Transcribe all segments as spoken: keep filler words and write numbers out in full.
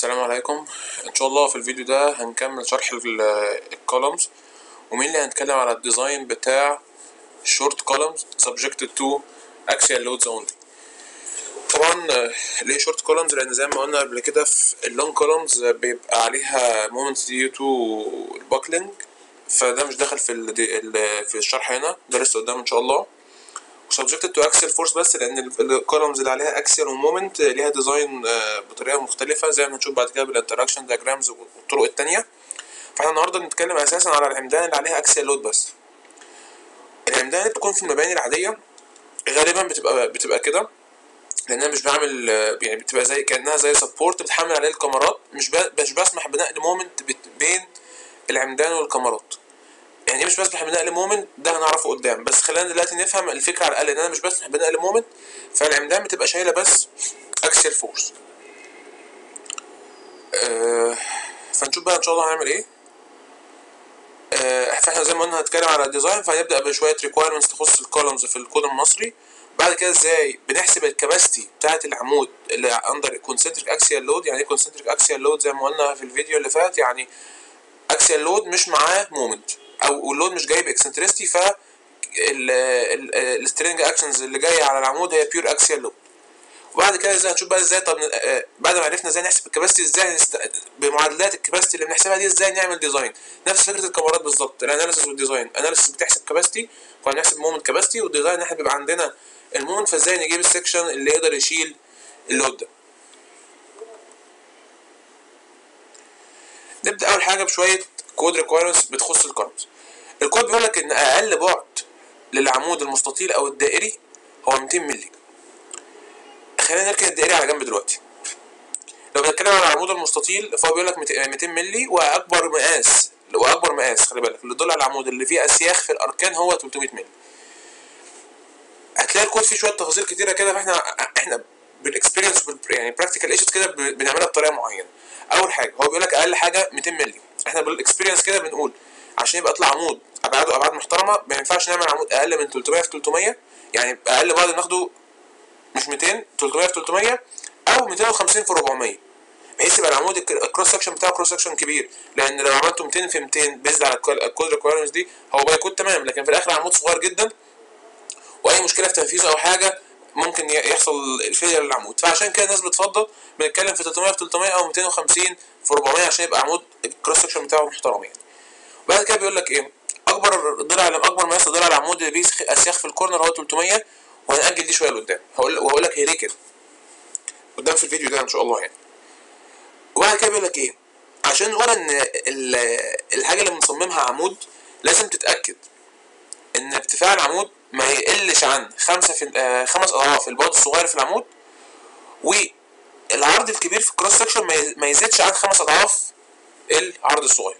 السلام عليكم. ان شاء الله في الفيديو ده هنكمل شرح الكولومز، ومين اللي هنتكلم على الديزاين بتاع short columns subjected to axial loads only. طبعا ليه short columns؟ لان زي ما قلنا قبل كده في اللونج columns بيبقى عليها moments due to buckling، فده مش داخل في في الشرح هنا، ده لسه قدام ان شاء الله. subjected to axial force بس لان الكولومز اللي عليها axial ومومنت ليها ديزاين بطريقه مختلفه زي ما هنشوف بعد كده بالانتراكشن دياجرامز والطرق التانية. فاحنا النهارده بنتكلم اساسا على العمدان اللي عليها axial load بس. العمدان اللي بتكون في المباني العاديه غالبا بتبقى بتبقى كده، لانها مش بعمل يعني بتبقى زي كانها زي سبورت بتحمل عليه الكاميرات، مش مش بسمح بنقل مومنت بين العمدان والكاميرات. يعني ايه مش بسمح بنقل مومنت؟ ده هنعرفه قدام، بس خلينا دلوقتي نفهم الفكره على الاقل ان انا مش بسمح بنقل مومنت، فالعمدان بتبقى شايله بس اكسل فورس. آه فنشوف بقى ان شاء الله هنعمل ايه. آه فاحنا زي ما قلنا هنتكلم على الديزاين، فهنبدا بشويه ريكوايرمنتس تخص الكولومز في الكود المصري. بعد كده ازاي بنحسب الكباستي بتاعه العمود اللي اندر كونسنتريك اكسيال لود. يعني ايه كونسنتريك اكسيال لود؟ زي ما قلنا في الفيديو اللي فات، يعني اكسيال لود مش معاه مومنت او اللود مش جاي باكسنترستي، ف السترينج اكشنز اللي جايه على العمود هي بيور اكسيال لود. وبعد كده ازاي هنشوف بقى ازاي طب بعد ما عرفنا ازاي نحسب الكباستي، ازاي نست... بمعادلات الكباستي اللي بنحسبها دي ازاي نعمل ديزاين. نفس فكره الكاميرات بالظبط، الاناليسيس والديزاين. اناليسيس بتحسب كباستي وهنحسب مومنت كباستي، والديزاين احنا بيبقى عندنا المومنت، فازاي نجيب السكشن اللي يقدر يشيل اللود ده. نبدا اول حاجه بشويه كود ريكويرمنتس بتخص الكولومز. الكود بيقول لك ان اقل بعد للعمود المستطيل او الدائري هو مئتين مللي. خلينا نركن الدائري على جنب دلوقتي. لو بنتكلم على العمود المستطيل فهو بيقول لك مئتين مللي، واكبر مقاس واكبر مقاس خلي بالك اللي يدل على العمود اللي فيه اسياخ في الاركان هو ثلاثمئة مللي. هتلاقي الكود فيه شويه تفاصيل كتيره كده، فاحنا احنا بالاكسبيرينس يعني براكتيكال ايشوز كده بنعملها بطريقه معينه. اول حاجه هو بيقول لك اقل حاجه مئتين مللي، احنا بالاكسبيرينس كده بنقول عشان يبقى يطلع عمود ابعاده ابعاد محترمه ما ينفعش نعمل عمود اقل من ثلاثمئة في ثلاثمئة، يعني اقل بعد ناخده مش مئتين، ثلاثمئة في ثلاثمئة او مئتين وخمسين في أربعمئة، بحيث يبقى العمود الكروس سكشن بتاعه كروس سكشن كبير. لان لو عملته مئتين في مئتين بيزد على الكود ريكويرمنتس دي هو بقى كود تمام، لكن في الاخر عمود صغير جدا واي مشكله في تنفيذه او حاجه ممكن يحصل الفيلير للعمود. فعشان كده الناس بتفضل بنتكلم في ثلاثمئة في ثلاثمئة او مئتين وخمسين في أربعمئة عشان يبقى عمود الكروس سكشن بتاعه محترم يعني. وبعد كده بيقول لك ايه اكبر ضلع اكبر مقاس ضلع العمود اللي بيه اسياخ في الكورنر هو ثلاثمئة، وهنأجل دي شويه لقدام هقول وهقول لك هي ليه كده قدام في الفيديو ده ان شاء الله يعني. وبعد كده بيقول لك ايه عشان نقول ان الحاجه اللي بنصممها عمود لازم تتاكد ان ارتفاع العمود ما يقلش عن خمسة في آه خمس اضعاف البعد الصغير في العمود، والعرض الكبير في الكروس سكشن ما يزيدش عن خمس اضعاف العرض الصغير.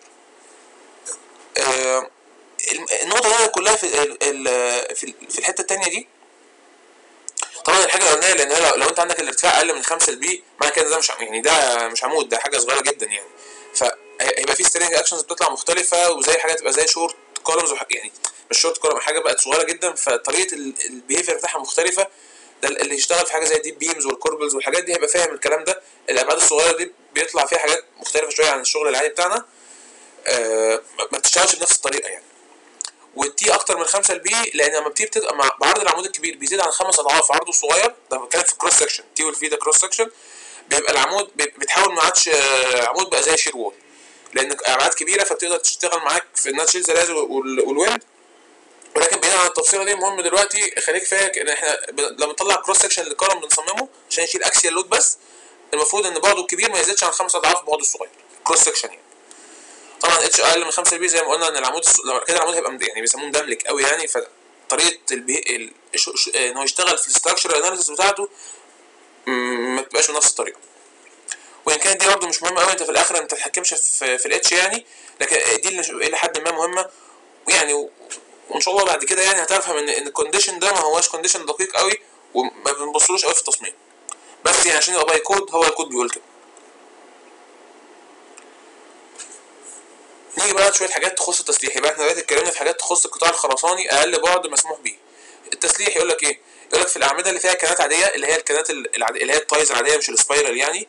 آه النقطه دي كلها في في في الحته الثانيه دي. طبعا الحاجه الاولانيه لان لو, لو انت عندك الارتفاع اقل من خمسة البي معنى كده ده مش يعني ده مش عمود، ده حاجه صغيره جدا يعني، فهيبقى في سترينج اكشنز بتطلع مختلفه، وزي حاجه تبقى زي شورت كولومز يعني مش شورت كولوم، حاجه بقت صغيره جدا فطريقه البيهيفير بتاعها مختلفه. ده اللي يشتغل في حاجه زي ديب بيمز والكوربلز والحاجات دي هيبقى فاهم الكلام ده. الابعاد الصغيره دي بيطلع فيها حاجات مختلفه شويه عن الشغل العادي بتاعنا، آه ما بتشتغلش بنفس الطريقه يعني. والتي اكتر من خمسة البي لان لما بتيجي بتبقى مع بعرض العمود الكبير بيزيد عن خمس اضعاف عرضه الصغير. ده بتكلم في الكروس سكشن، تي والفي ده كروس سكشن، بيبقى العمود بيتحول ما عادش عمود بقى زي شير وول، لان ابعاد كبيره فبتقدر تشتغل معاك في انها تشيل زلازل والويند. ولكن بعيدا عن التفصيله دي المهم دلوقتي خليك فاكر ان احنا لما نطلع كروس سكشن للكولوم بنصممه عشان يشيل اكسيال لود بس، المفروض ان بعده الكبير ما يزيدش عن خمس اضعاف بعده الصغير كروس سكشن يعني. طبعا اتش اقل من خمسة بي زي ما قلنا ان العمود لو كده العمود هيبقى يعني بيسموه مدملك قوي يعني، فطريقه البي... ان هو يشتغل في الاستراكشر اناليسيس بتاعته ما بتبقاش بنفس الطريقه. وان كانت دي برده مش مهمه قوي، انت في الاخر انت ما تتحكمش في في الاتش يعني، لكن دي اللي الى حد ما مهمه ويعني، وان شاء الله بعد كده يعني هتفهم ان ان الكونديشن ده ما هواش كونديشن دقيق قوي وما بنبصلوش قوي في التصميم، بس يعني عشان يبقى باي كود هو الكود بيقول كده. نيجي بقى شويه حاجات تخص التسليح. يبقى احنا دلوقتي اتكلمنا في حاجات تخص القطاع الخرساني اقل بعد مسموح بيه. التسليح يقول لك ايه؟ يقول لك في الاعمده اللي فيها كانات عاديه اللي هي الكانات اللي هي التايز العاديه مش السبايرال يعني،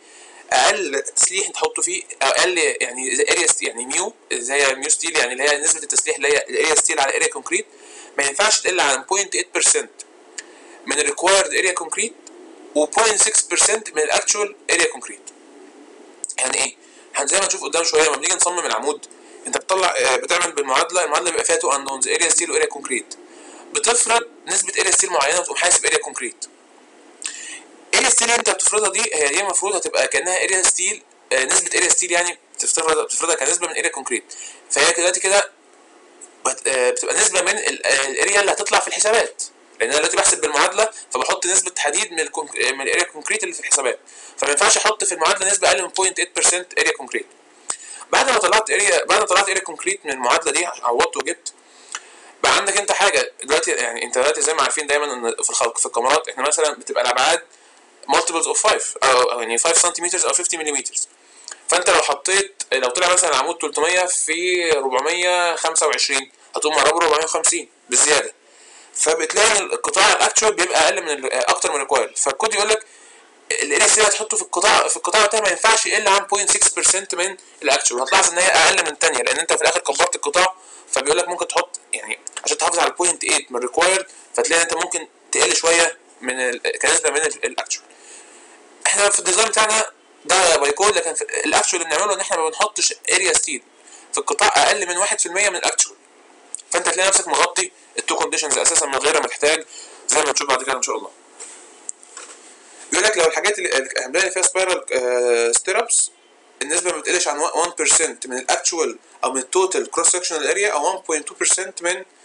اقل تسليح انت تحطه فيه اقل يعني اريا يعني ميو زي ميو ستيل يعني اللي هي نسبه التسليح اللي هي الاريا ستيل على اريا كونكريت ما ينفعش تقل عن صفر فاصلة تمانية بالمية من الريكوايرد اريا كونكريت و صفر فاصلة ستة بالمية من الاكتشوال اريا كونكريت. يعني ايه؟ زي ما نشوف قدام شويه لما بنيجي نصمم العمود انت بتطلع بتعمل بالمعادله، المعادله بيبقى فيها تو اندونز اريا ستيل واريا كونكريت، بتفرض نسبه اريا ستيل معينه وتقوم حاسب اريا كونكريت. اريا ستيل اللي انت بتفرضها دي هي دي المفروض هتبقى كانها اريا ستيل، نسبه اريا ستيل يعني بتفرضها بتفرضها كنسبه من اريا كونكريت، فهي دلوقتي كده بتبقى نسبه من الاريا اللي هتطلع في الحسابات، لان انا دلوقتي بحسب بالمعادله فبحط نسبه حديد من من الاريا كونكريت اللي في الحسابات، فما ينفعش احط في المعادله نسبه اقل من صفر فاصلة تمانية بالمية اريا كونكريت. بعد ما طلعت اريا بعد ما طلعت اريا كونكريت من المعادله دي عوضت وجبت بقى عندك انت حاجه دلوقتي، يعني انت دلوقتي زي ما عارفين دايما ان في الخلق في الكاميرات احنا مثلا بتبقى الابعاد multiples of خمسة او يعني خمسة سنتيمتر او خمسين ملم، فانت لو حطيت لو طلع مثلا عمود تلتمية في اربعمية وخمسة وعشرين هتقوم مقربه اربعمية وخمسين بالزياده، فبتلاقي القطاع الاكتشوال بيبقى اقل من اكتر من الريكوايرد، فالكود يقول لك الاريا ستيل هتحطه في القطاع في القطاع بتاعه ما ينفعش يقل عن صفر فاصلة ستة بالمية من الاكتشوال. هتلاحظ ان هي اقل من الثانيه لان انت في الاخر كبرت القطاع، فبيقول لك ممكن تحط يعني عشان تحافظ على صفر فاصلة تمانية من الريكوايرد، فتلاقي انت ممكن تقل شويه من ال... كنسبه من الاكتشوال. احنا في الديزاين بتاعنا ده باي كود، لكن الاكتشوال اللي بنعمله ان احنا ما بنحطش اريا ستيل في القطاع اقل من واحد بالمية من الاكتشوال، فانت هتلاقي نفسك مغطي التو كونديشنز اساسا من غير ما تحتاج زي ما نشوف بعد كده ان شاء الله. بيقول لك لو الحاجات اللي فيها سبايرال ستيرابس النسبه ما بتقلش عن واحد بالمية من الاكتشوال او من التوتال كروس سكشنال اريا او واحد فاصلة اتنين بالمية من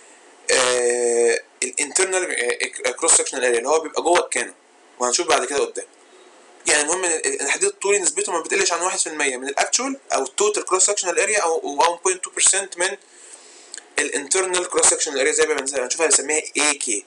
الانترنال كروس سكشنال اريا اللي هو بيبقى جوه الكانون، وهنشوف بعد كده قدام. يعني المهم ان الحديد الطولي نسبته ما بتقلش عن واحد بالمية من الاكتشوال او التوتال كروس سكشنال اريا او واحد فاصلة اتنين بالمية من الانترنال كروس سكشنال اريا زي ما هنشوفها هنسميها اي كي.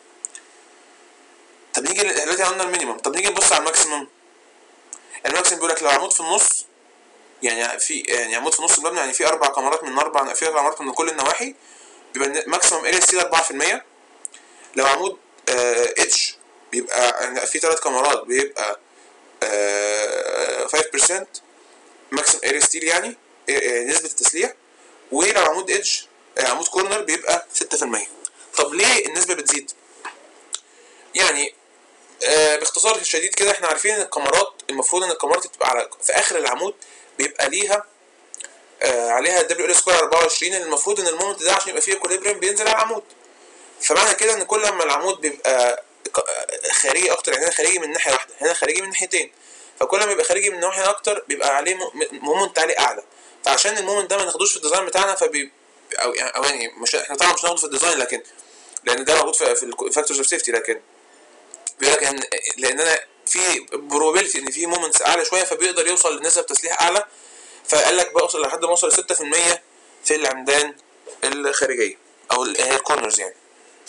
طب نيجي دلوقتي عندنا المينيمم، طب نيجي نبص على الماكسيمم. الماكسيمم بيقول لك لو عمود في النص يعني في يعني عمود في نص المبنى يعني في اربع كاميرات من اربع في اربع كاميرات من كل النواحي بيبقى ماكسيمم اريا ستيل اربعة بالمية. لو عمود اتش بيبقى يعني في ثلاث كاميرات بيبقى آه خمسة بالمية ماكسيمم اريا ستيل يعني نسبه التسليح، ولو عمود ادج عمود كورنر بيبقى ستة بالمية. طب ليه النسبه بتزيد؟ يعني آه باختصار شديد كده احنا عارفين ان الكاميرات المفروض ان الكاميرات بتبقى على في اخر العمود بيبقى ليها آه عليها دبليو ال سكوير اربعة وعشرين، اللي المفروض ان المومنت ده عشان يبقى فيه اكوليبريم بينزل على العمود، فمعنى كده ان كل ما العمود بيبقى خارجي اكتر، يعني هنا خارجي من ناحيه واحده هنا خارجي من ناحيتين، فكل ما يبقى خارجي من ناحيه اكتر بيبقى عليه مومنت عليه اعلى، فعشان المومنت ده ما ناخدوش في الديزاين بتاعنا فبي او يعني او يعني مش احنا طبعا مش هناخده في الديزاين لكن لان ده موجود في الفاكتورز اوف سيفتي، لكن بيقول لك ان لان انا في بروبابيلتي ان في مومنتس اعلى شويه فبيقدر يوصل لنسب تسليح اعلى، فقال لك بوصل لحد ما اوصل ستة بالمية في العمدان الخارجيه او هي الكورنرز يعني.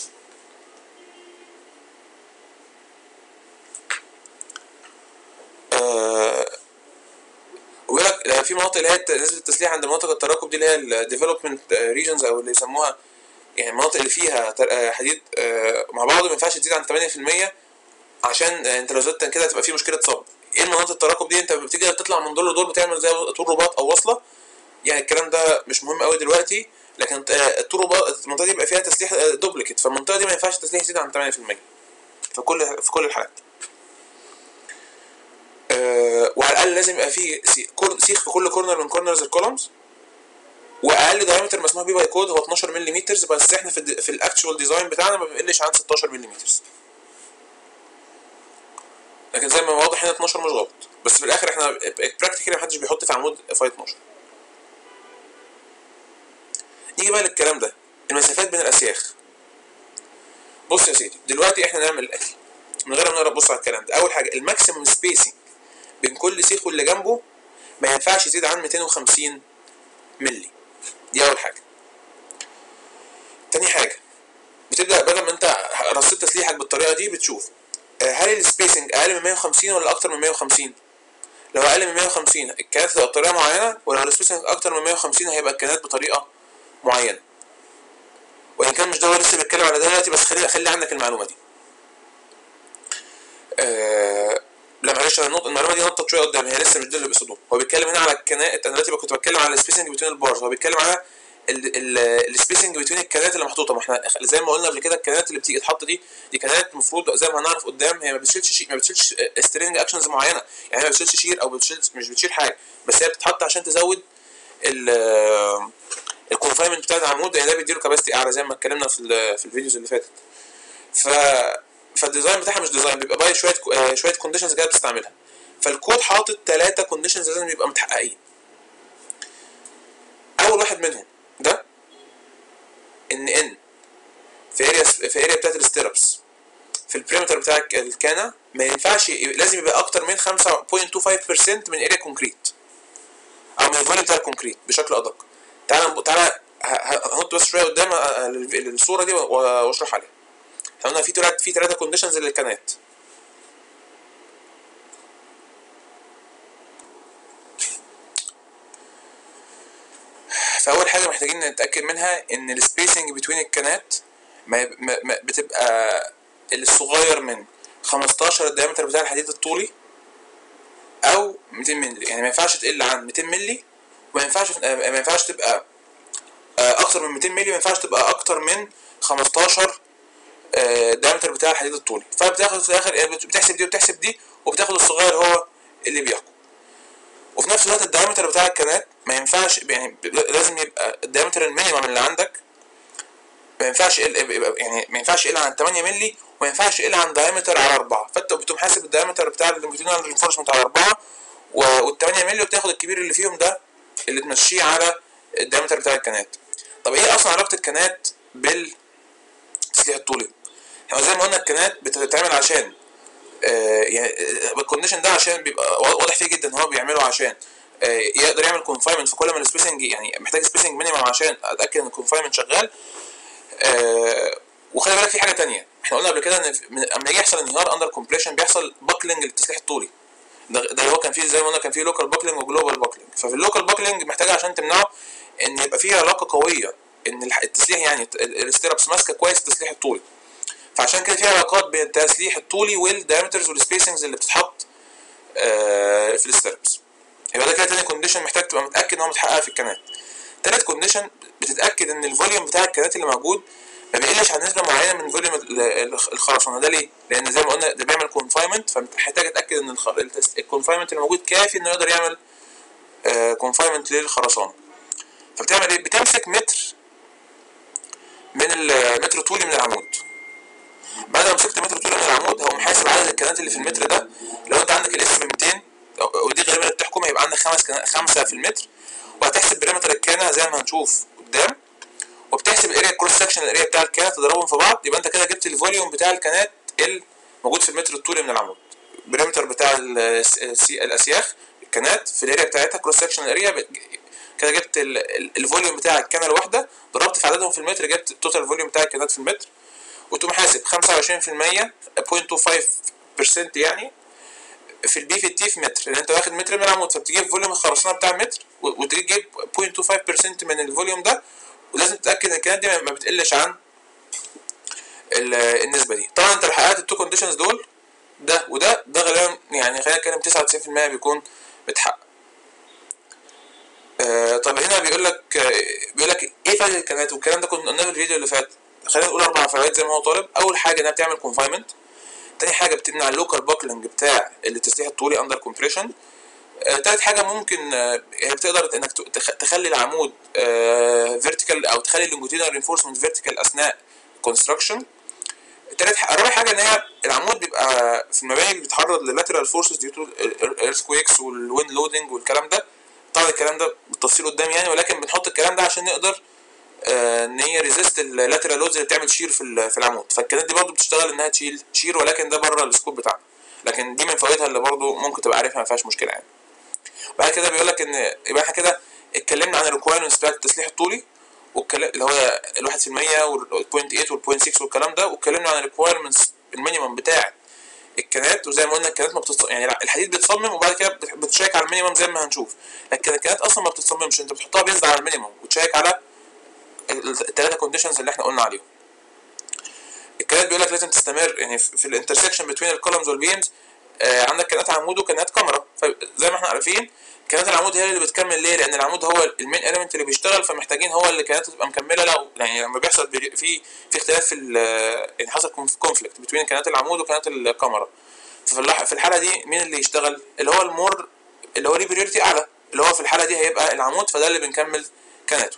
آه وبيقول لك في مناطق اللي هي نسبه التسليح عند مناطق التراكب دي اللي هي الديفلوبمنت ريجنز او اللي يسموها يعني المناطق اللي فيها حديد مع بعض ما ينفعش تزيد عن ثمانية بالمية عشان انت لو زدت كده هتبقى في مشكله صب. ايه المناطق التراكب دي؟ انت بتيجي تطلع من دور لدور بتعمل زي طول رباط او وصله، يعني الكلام ده مش مهم قوي دلوقتي، لكن الطول رباط المنطقه دي بيبقى فيها تسليح دوبليكيت، فالمنطقه دي ما ينفعش التسليح يزيد عن ثمانية بالمية في كل في كل الحالات. أه وعلى الاقل لازم يبقى في سيخ في كل كورنر من كورنرز الكولومز، واقل دايمتر مسموح بيه باي كود هو اتناشر ملم، بس احنا في في الاكتشوال ديزاين بتاعنا ما بيقلش عن ستاشر ملم، لكن زي ما واضح هنا اتناشر مش غلط، بس في الاخر احنا براكتيكالي محدش بيحط في عمود فاي اتناشر. نيجي بقى للكلام ده المسافات بين الاسياخ. بص يا سيدي دلوقتي احنا نعمل الاتي من غير ما نقرا بص على الكلام ده. اول حاجه الماكسيمم سبيسنج بين كل سيخ واللي جنبه ما ينفعش يزيد عن ميتين وخمسين مللي، دي اول حاجه. تاني حاجه بتبدا بدل ما انت رصيت تسليحك بالطريقه دي بتشوف هل السبيسنج اقل من مية وخمسين ولا اكتر من مية وخمسين. لو اقل من مية وخمسين الكانات هتبقى بطريقه معينه، ولو السبيسنج اكتر من مية وخمسين هيبقى الكانات بطريقه معينه. وان كان مش ده لسه بنتكلم على ده دلوقتي، بس خلي خلي عندك المعلومه دي. آه لا معلش انا النقطه المعلومه دي نطت شويه قدام، هي لسه مش دي اللي بيقصدوها. هو بيتكلم هنا على الكنات، انا دلوقتي كنت بتكلم على السبيسنج بين البارز، هو بيتكلم على السبيسنج بين الكنات اللي محطوطه. ما احنا زي ما قلنا قبل كده الكنات اللي بتيجي تحط دي دي كنات المفروض زي ما هنعرف قدام هي ما بتشيلش شيء، ما بتشيلش سترينج اكشنز معينه، يعني هي ما بتشيلش شير او بتشيل مش بتشيل حاجه، بس هي بتتحط عشان تزود الكونفاينمنت بتاع العمود، يعني ده بيديله كاباسيتي اعلى زي ما اتكلمنا في في الفيديوز اللي فاتت. ف فالديزاين بتاعها مش ديزاين، بيبقى باي شويه شويه كونديشنز كده بتستعملها. فالكود حاطط ثلاثه كونديشنز لازم يبقى متحققين. اول واحد منهم ده ان ان في اريا في اريا بتاعت الستيربس في البريمتر بتاع الكانا ما ينفعش، لازم يبقى اكتر من خمسة فاصلة اتنين وخمسين بالمية من اريا كونكريت او من الفوليوم بتاع الكونكريت بشكل ادق. تعالى تعالى هحط بس شويه قدام الصوره دي واشرح عليها. احنا قلنا في ثلاث في ثلاثه كونديشنز للكانات. فاول حاجه محتاجين نتاكد منها ان السبيسنج بين الكانات ما بتبقى الصغير من خمستاشر الدايمتر بتاع الحديد الطولي او ميتين مللي، يعني ما ينفعش تقل عن ميتين مللي، وما ينفعش ما ينفعش تبقى اكتر من ميتين مللي، ما ينفعش تبقى اكتر من خمستاشر الدايمتر بتاع الحديد الطولي. فبتاخد في الاخر بتحسب دي وبتحسب دي وبتاخد الصغير هو اللي بيحكم. وفي نفس الوقت الدايمتر بتاع الكانات ما ينفعش، يعني لازم يبقى الدايمتر المينيمم اللي عندك ما ينفعش يعني ما ينفعش يقل عن تمانية مللي، وما ينفعش يقل عن دايمتر على أربعة. فانت بتقوم حاسب الدايمتر بتاع اللونجيتودينال رينفورسمنت على أربعة وال تمانية مللي، وتاخد الكبير اللي فيهم ده اللي تمشيه على الدايمتر بتاع الكانات. طب ايه اصلا علاقه الكانات بالتسليح الطولي؟ يعني زي ما قلنا الكانات بتتعمل عشان آه يعني الكونديشن ده عشان بيبقى واضح فيه جدا ان هو بيعمله عشان آه يقدر يعمل كونفاينمنت في كل ما السبيسنج، يعني محتاج سبيسنج مينيمم عشان اتاكد ان الكونفاينمنت شغال. آه وخلي بالك في حاجه ثانيه، احنا قلنا قبل كده ان لما يجي يحصل انهيار اندر كومبريشن بيحصل باكلنج للتسليح الطولي. ده, ده اللي هو كان فيه زي ما قلنا كان فيه لوكال باكلنج وجلوبال باكلنج. ففي اللوكال باكلنج محتاج عشان تمنعه ان يبقى فيه علاقه قويه ان التسليح يعني الستيربس ماسكه كويس التسليح الطولي. فعشان كده في علاقات بين التسليح الطولي والدايمترز والسبيسنجز اللي بتتحط آه في الستيربس. يبقى ده كده تاني كونديشن محتاج تبقى متاكد ان هو متحقق في الكانات. تالت كونديشن بتتاكد ان الفوليوم بتاع الكانات اللي موجود ما بيقلش عن نسبه معينه من فوليوم الخرسانه. ده ليه؟ لان زي ما قلنا ده بيعمل كونفاينمنت، فمحتاج اتاكد ان الكونفاينمنت اللي موجود كافي انه يقدر يعمل كونفاينمنت للخرسانه. فبتعمل ايه؟ بتمسك متر من المتر طولي من العمود. بعد ما مسكت متر طولي من العمود هقوم حاسب عدد الكنات اللي في المتر ده. لو انت عندك الاس ب ميتين ودي غالبا اللي بتحكم هيبقى عندك خمس خمسه في المتر، وهتحسب بريمتر الكانه زي ما هنشوف قدام، وبتحسب الاريا كروس سكشن الاريا بتاع الكانه تضربهم في بعض، يبقى انت كده جبت الفوليوم بتاع الكانات الموجود في المتر الطولي من العمود. بريمتر بتاع الاسياخ الكانات في الاريا بتاعتها كروس سكشن الاريا، كده جبت الفوليوم بتاع الكانه الواحده ضربت في عددهم في المتر، جبت التوتال فوليوم بتاع الكانات في المتر. وتقوم حاسب خمسة وعشرين بالمية صفر فاصلة خمسة وعشرين بالمية يعني في البي في التي في متر، لان انت واخد متر من العمود، فبتجيب فوليوم الخرسانه بتاع المتر وتجيب صفر فاصلة خمسة وعشرين بالمية من الفوليوم ده، ولازم تتاكد ان الكانات دي ما بتقلش عن النسبه دي. طبعا انت لو حققت التو كونديشنز دول ده وده ده غالبا يعني خلينا نتكلم تسعة وتسعين بالمية بيكون بتحقق. آه طب هنا بيقول لك آه بيقول لك ايه فايده الكانات، والكلام ده كنا قلناه في الفيديو اللي فات. خلينا نقول اربع فوائد زي ما هو طالب. اول حاجه انها بتعمل كونفاينمنت. تاني حاجه بتمنع اللوكال باكلنج بتاع التسليح الطولي اندر كومبريشن. آه تالت حاجه ممكن آه بتقدر انك تخلي العمود فيرتيكال آه او تخلي اللونجيتودينال رينفورسمنت فيرتيكال اثناء كونستراكشن. تالت حاجه رابع حاجه ان هي العمود بيبقى في المباني اللي بيتعرض لللاترال فورسز ديو تو الايرثكويكس والويند لودنج والكلام ده. طبعا الكلام ده بالتفصيل قدام يعني، ولكن بنحط الكلام ده عشان نقدر آه ان هي ريزيست اللاترال لودز اللي بتعمل شير في في العمود. فالكلام دي برضو بتشتغل انها تشيل شير، ولكن ده بره السكوب بتاعنا، لكن دي من فوائدها اللي برضو ممكن تبقى عارفها ما فيهاش مشكله يعني. بعد كده بيقول لك ان يبقى احنا كده اتكلمنا عن الريكوايرمنتس بتاعت التسليح الطولي والكلام اللي هو الواحد في المية والبوينت تمانية والبوينت ستة والكلام ده، واتكلمنا عن الريكوايرمنتس المينيمم بتاع الكنات. وزي ما قلنا الكنات ما بتتص... يعني الحديد بيتصمم وبعد كده بتشيك على المينيمم زي ما هنشوف، لكن الكنات اصلا ما بتتصممش، انت بتحطها بيزد على المينيمم وتشيك على الثلاثه كونديشنز اللي احنا قلنا عليهم. الكنات بيقول لك لازم تستمر يعني في الانترسكشن بين الكولمز والبيمز آه عندك كنات عمود وكنات كاميرا. فزي ما احنا عارفين كنات العمود هي اللي بتكمل. ليه؟ لان العمود هو المين اليمنت اللي بيشتغل، فمحتاجين هو اللي كناته تبقى مكمله. لو يعني لما بيحصل في في اختلاف في يعني حصل كونفليكت بين كنات العمود وكنات الكاميرا، ففي في الحاله دي مين اللي يشتغل؟ اللي هو المور اللي هو ليه بريورتي اعلى، اللي هو في الحاله دي هيبقى العمود، فده اللي بنكمل كناته.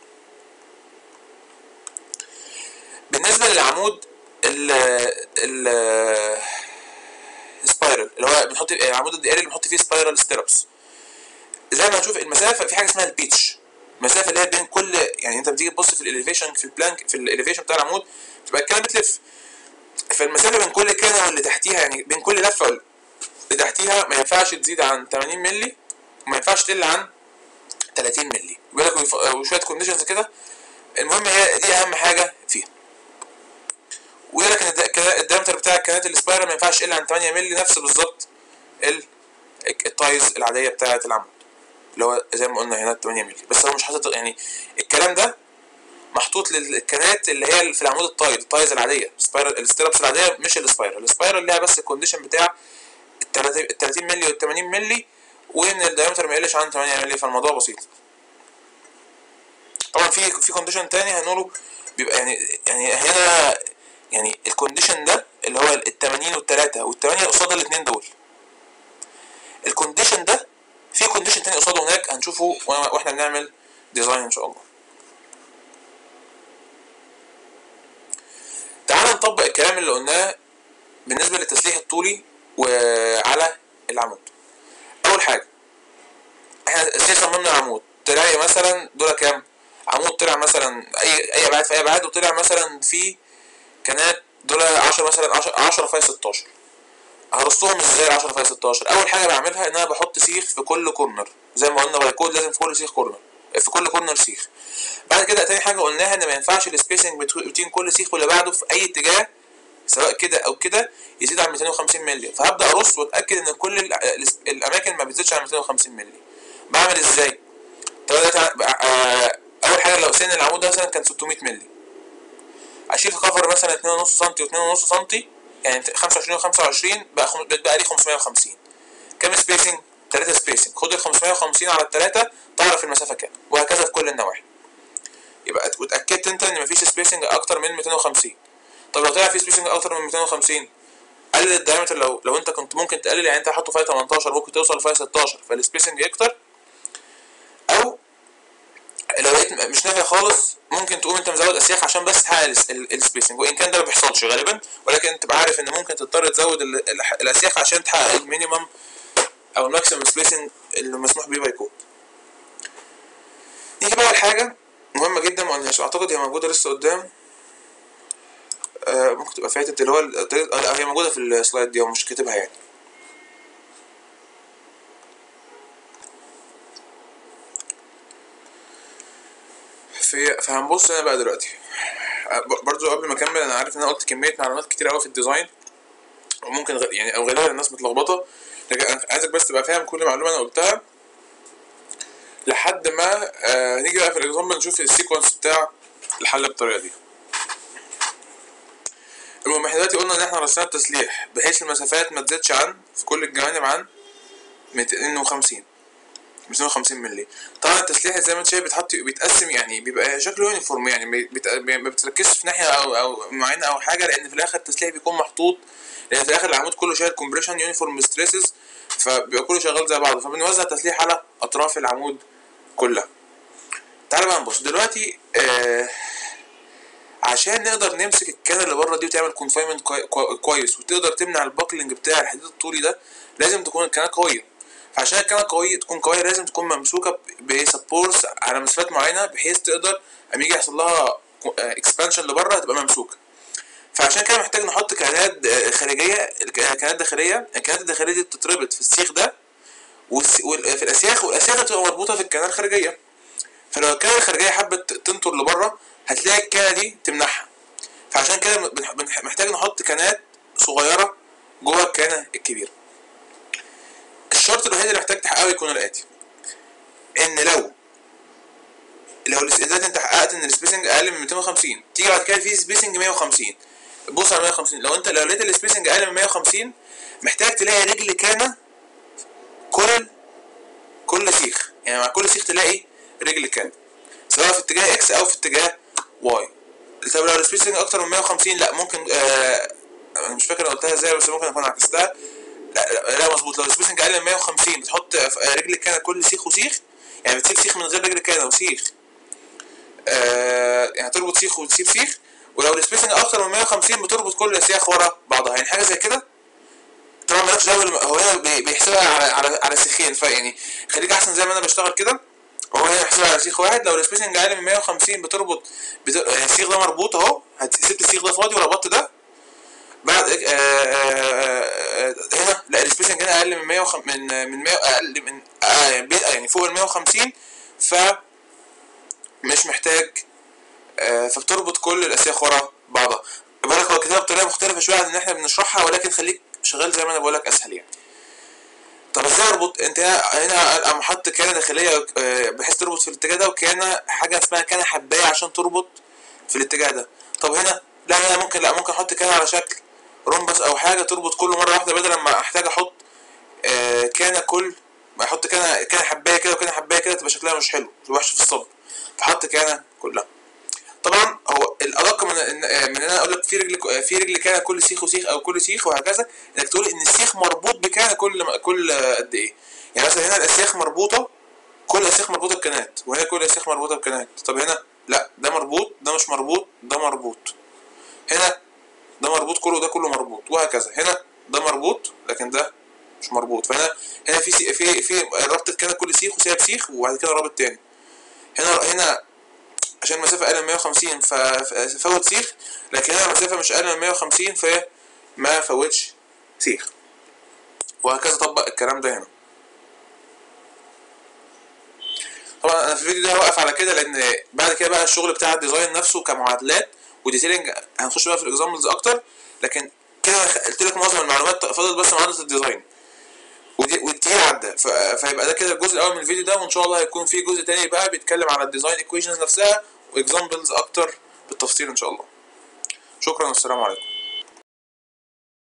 بالنسبه للعمود ال ال سبايرال اللي هو بنحط العمود الدائري اللي بنحط فيه سبايرال ستيربس، زي ما هنشوف المسافه في حاجه اسمها البيتش، المسافه اللي هي بين كل يعني انت بتيجي تبص في الاليفيشن في البلانك في الاليفيشن بتاع العمود تبقى الكنه بتلف، فالمسافه بين كل كنه واللي تحتيها يعني بين كل لفه اللي تحتيها ما ينفعش تزيد عن ثمانين مللي وما ينفعش تقل عن ثلاثين مللي. بيقول لك وشويه كونديشنز كده. المهم هي دي اهم حاجه فيها. ويقول لك ان الدايمتر بتاع الكنات السبايرال ما ينفعش يقل عن ثمانية مللي، نفس بالظبط التايز العاديه بتاعه العمود اللي هو زي ما قلنا هنا ثمانية مللي. بس هو مش حاطط يعني الكلام ده محطوط للكنات اللي هي في العمود التايز التايز العاديه سبايرال الستيربس العاديه، مش السبايرال. السبايرال ليها بس الكونديشن بتاع ال ثلاثين مللي وال ثمانين مللي وان الدايمتر ما يقلش عن ثمانية مللي، فالموضوع بسيط. طبعا في في كونديشن تاني هنقوله بيبقى يعني يعني هنا يعني الكونديشن ده اللي هو ال ثمانين والثلاثة والثمانية قصاد الاثنين دول. الكونديشن ده في كونديشن تاني قصاده هناك هنشوفه واحنا بنعمل ديزاين ان شاء الله. تعال نطبق الكلام اللي قلناه بالنسبه للتسليح الطولي وعلى العمود. اول حاجه احنا ازاي صممنا العمود؟ تلاقي مثلا دول كام عمود طلع مثلا اي اي ابعاد في اي ابعاد، وطلع مثلا في كانات دول عشرة مثلا عشرة فاي ستاشر. هرصهم ازاي عشرة فاي ستاشر؟ اول حاجه بعملها ان انا بحط سيخ في كل كورنر زي ما قلنا باي كود، لازم في كل سيخ كورنر في كل كورنر سيخ. بعد كده تاني حاجه قلناها ان ما ينفعش السبيسنج بين كل سيخ واللي بعده في اي اتجاه سواء كده او كده يزيد عن مئتين وخمسين مللي. فهبدا ارص واتاكد ان كل الاماكن ما بتزيدش عن مئتين وخمسين مللي. بعمل ازاي؟ اول حاجه لو سن العمود ده مثلا كان ستمية مللي، اشيل كفر مثلا اتنين ونص سم واتنين ونص سم يعني خمسة وعشرين وخمسة وعشرين بقى بقى لي خمسمية وخمسين. كام سبيسنج؟ ثلاثة سبيسنج. خد ال خمسمية وخمسين على الثلاثة تعرف المسافه كام، وهكذا في كل النواحي. يبقى واتاكدت انت ان مفيش سبيسنج اكتر من مئتين وخمسين. طب لو طلع في سبيسنج اكتر من مئتين وخمسين قلل الدايمتر. لو لو انت كنت ممكن تقلل يعني انت حاطه فاي تمنتاشر ممكن توصل فاي ستاشر فالسبيسنج يكتر، او لو لقيت مش نافع خالص ممكن تقوم انت مزود اسياخ عشان بس تحقق السبيسنج، وان كان ده ما بيحصلش غالبا، ولكن تبقى عارف ان ممكن تضطر تزود الاسياخ عشان تحقق المينيمم او الماكسيمم سبيسنج اللي مسموح بيه باي كود. نيجي بقى الحاجه مهمه جدا ما قلناش، اعتقد هي موجوده لسه قدام، آه ممكن تبقى فاتت، اللي هو لا هي موجوده في السلايد دي ومش كاتبها يعني. في فهنبص هنا بقى دلوقتي. برضو قبل ما اكمل انا عارف ان انا قلت كميه معلومات كتير قوي في الديزاين وممكن غ... يعني او غالبا الناس متلخبطه، لكن انا عايزك بس تبقى فاهم كل معلومه انا قلتها لحد ما آه نيجي بقى في الاكزامبل نشوف السيكونس بتاع الحل بالطريقه دي. المهم احنا دلوقتي قلنا ان احنا رسمنا التسليح بحيث المسافات ما تزيدش عن في كل الجوانب عن مئتين وخمسين مئتين وخمسين مللي. طبعا التسليح زي ما انت شايف بيتحط بيتقسم يعني بيبقى شكله يونيفورم، يعني ما بتركزش في ناحيه او او معينه او حاجه، لان في الاخر التسليح بيكون محطوط، لان في الاخر العمود كله شايل كومبريشن يونيفورم ستريسز، فبيبقى كله شغال زي بعضه، فبنوزع التسليح على اطراف العمود كلها. تعال بقى نبص دلوقتي آه عشان نقدر نمسك الكنه اللي بره دي وتعمل كونفاينمنت كويس وتقدر تمنع الباكلينج بتاع الحديد الطولي ده، لازم تكون الكنه قويه. فعشان الكنه قويه تكون قويه لازم تكون ممسوكه بسبورتس على مسافات معينه بحيث تقدر اما يجي يحصل لها اكسبانشن لبره هتبقى ممسوكه. فعشان كده محتاج نحط كنات خارجيه، كنات داخليه. الكنات الداخليه دي بتتربط في السيخ ده وفي الاسياخ، والاسياخ بتبقى مربوطه في الكنه الخارجيه. فلو الكنه الخارجيه حبت تنطر لبره هتلاقي الكنه دي تمنعها. فعشان كده محتاج نحط كنات صغيره جوه الكنه الكبيره. الشرط الوحيد اللي محتاج تحققه يكون الاتي: ان لو لو الاستعداد انت حققت ان السبيسنج اقل من مئتين وخمسين، تيجي بعد كده في سبيسنج مية وخمسين، بص على مية وخمسين. لو انت لو لقيت السبيسنج اقل من مية وخمسين محتاج تلاقي رجل كان كل كل سيخ، يعني مع كل سيخ تلاقي رجل كان سواء في اتجاه اكس او في اتجاه واي. طب لو السبيسنج اكتر من مية وخمسين لا ممكن آه انا مش فاكر انا قلتها ازاي بس ممكن اكون عكستها. لا لا, لا مظبوط، لو السبيسنج اقل من مية وخمسين بتحط رجل كان كل سيخ وسيخ، يعني بتسيب سيخ من غير رجل كان وسيخ آه يعني تربط سيخ وتسيب سيخ. ولو السبيسنج اكتر من مية وخمسين بتربط كل الاسياخ ورا بعضها، يعني حاجه زي كده. طبعا مالكش دعوه، هو هنا بيحسبها على على على سيخين، فيعني خليك احسن زي ما انا بشتغل كده. هو هنا بيحسبها على سيخ واحد. لو السبيسنج اقل من مية وخمسين بتربط بت... السيخ ده مربوط اهو، سبت السيخ ده فاضي وربطت ده. بعد آآ آآ هنا لا السبيسنج هنا اقل من مية وخم... من من مية اقل من آه يعني فوق ال مية وخمسين، ف مش محتاج آه فبتربط كل الاسياخ ورا بعضها. بالك هو كتابه بطريقه مختلفه شويه عن ان احنا بنشرحها، ولكن خليك شغال زي ما انا بقول لك اسهل يعني. طب ازاي اربط؟ انت هنا اقوم حاطط كانه داخليه بحيث تربط في الاتجاه ده، وكانه حاجه اسمها كانه حبايه عشان تربط في الاتجاه ده. طب هنا لا هنا ممكن لا ممكن احط كانه على شكل رومبس او حاجه تربط كله مره واحده، بدل ما احتاج احط آه كانه كل ما احط كانه كانه حبايه كده وكانه حبايه كده تبقى شكلها مش حلو، تبقى وحشه في الصب، فحط كانه كلها. طبعا هو الادق من من ان انا اقول لك في رجل في رجل كان كل سيخ وسيخ او كل سيخ وهكذا، انك تقول ان السيخ مربوط بكان كل كل قد ايه. يعني مثلا هنا الاسياخ مربوطه، كل اسياخ مربوطه بكانات، وهنا كل اسياخ مربوطه بكانات. طب هنا لا ده مربوط ده مش مربوط ده مربوط، هنا ده مربوط كله ده كله مربوط وهكذا. هنا ده مربوط لكن ده مش مربوط، فهنا هنا في في في ربطه كان كل سيخ وسايب سيخ وبعد كده رابط تاني. هنا هنا عشان المسافة أقل من مية وخمسين ففوت سيخ، لكن هنا المسافة مش أقل من مية وخمسين فما فوتش سيخ، وهكذا طبق الكلام ده هنا. طبعا أنا في الفيديو ده هوقف على كده، لأن بعد كده بقى الشغل بتاع الديزاين نفسه كمعادلات وديتيلنج هنخش بقى في الإكزامبلز أكتر، لكن كده قلت لك معظم المعلومات، فاضل بس معادلة الديزاين والتيل عدى. فيبقى ده كده الجزء الأول من الفيديو ده، وإن شاء الله هيكون في جزء تاني بقى بيتكلم على الديزاين ايكويشنز نفسها واكزامبلز اكتر بالتفصيل ان شاء الله. شكرا والسلام عليكم.